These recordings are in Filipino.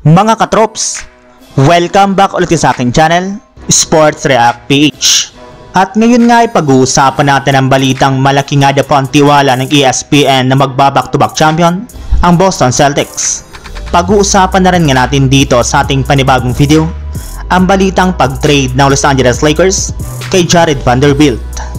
Mga katrops, welcome back ulit sa aking channel, Sports React PH. At ngayon nga ay pag-uusapan natin ang balitang malaki nga daw ang tiwala ng ESPN na magbaback-to-back champion, ang Boston Celtics. Pag-uusapan na rin nga natin dito sa ating panibagong video, ang balitang pag-trade ng Los Angeles Lakers kay Jarred Vanderbilt.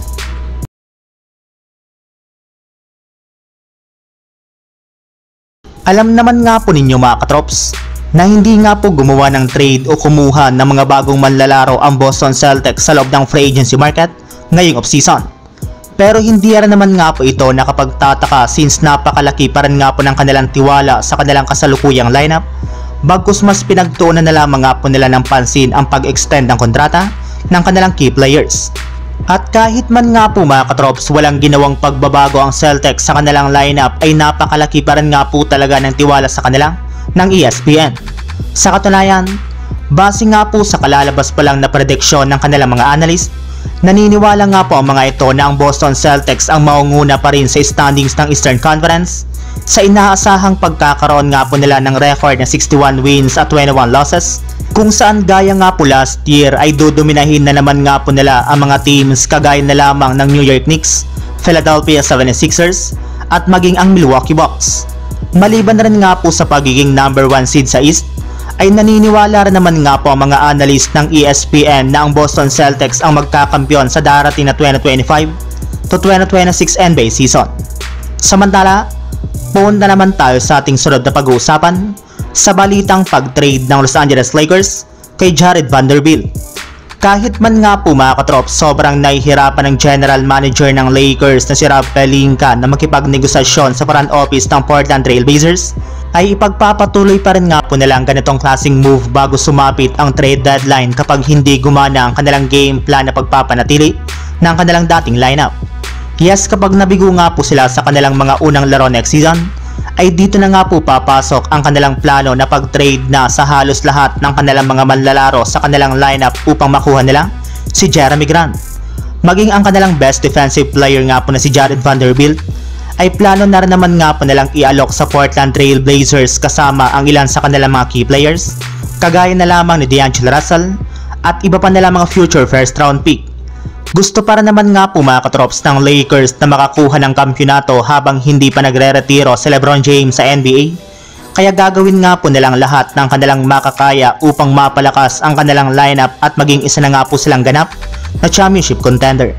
Alam naman nga po ninyo mga katrops, na hindi nga po gumawa ng trade o kumuha ng mga bagong manlalaro ang Boston Celtics sa loob ng free agency market ngayong offseason. Pero hindi rin naman nga po ito nakapagtataka since napakalaki pa rin nga po ng kanilang tiwala sa kanilang kasalukuyang lineup, bagkus mas pinagtuunan na lamang nga po nila ng pansin ang pag-extend ng kontrata ng kanilang key players. At kahit man nga po mga katrops walang ginawang pagbabago ang Celtics sa kanilang lineup, ay napakalaki pa rin nga po talaga ng tiwala sa kanila ng ESPN. Sa katunayan, base nga po sa kalalabas pa lang na prediksyon ng kanilang mga analyst, naniniwala nga po ang mga ito na ang Boston Celtics ang maunguna pa rin sa standings ng Eastern Conference sa inaasahang pagkakaroon nga po nila ng record na 61 wins at 21 losses, kung saan gaya nga po last year ay dudominahin na naman nga po nila ang mga teams kagaya na lamang ng New York Knicks, Philadelphia 76ers at maging ang Milwaukee Bucks. Maliban na rin nga po sa pagiging number 1 seed sa East, ay naniniwala rin naman nga po ang mga analyst ng ESPN na ang Boston Celtics ang magkakampiyon sa darating na 2025 to 2026 NBA season. Samantala, punta naman tayo sa ating sunod na pag-uusapan sa balitang pag-trade ng Los Angeles Lakers kay Jarred Vanderbilt. Kahit man nga po mga katrops sobrang nahihirapan ng general manager ng Lakers na si Rob Pelinka na makipagnegosasyon sa front office ng Portland Trail Blazers, ay ipagpapatuloy pa rin nga po nila ang ganitong klaseng move bago sumapit ang trade deadline kapag hindi gumana ang kanilang game plan na pagpapanatili ng kanilang dating lineup. Yes, kapag nabigo nga po sila sa kanilang mga unang laro next season, ay dito na nga po papasok ang kanilang plano na pag-trade na sa halos lahat ng kanilang mga manlalaro sa kanilang lineup upang makuha nila si Jeremy Grant. Maging ang kanilang best defensive player nga po na si Jarred Vanderbilt ay plano na rin naman nga po nilang i-alok sa Portland Trail Blazers kasama ang ilan sa kanilang mga key players, kagaya na lamang ni D'Angelo Russell at iba pa nila mga future first round pick. Gusto para naman nga po mga katrops ng Lakers na makakuha ng kampyonato habang hindi pa nagre-retiro si LeBron James sa NBA, kaya gagawin nga po nilang lahat ng kanilang makakaya upang mapalakas ang kanilang lineup at maging isa na nga po silang ganap na championship contender.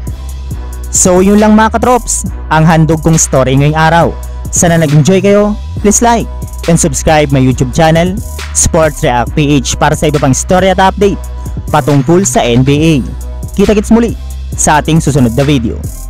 So yun lang mga katrops, ang handog kong story ngayong araw. Sana nag-enjoy kayo, please like and subscribe my YouTube channel, Sports React PH, para sa iba pang story at update patungkol sa NBA. Kita-kits muli sa ating susunod na video.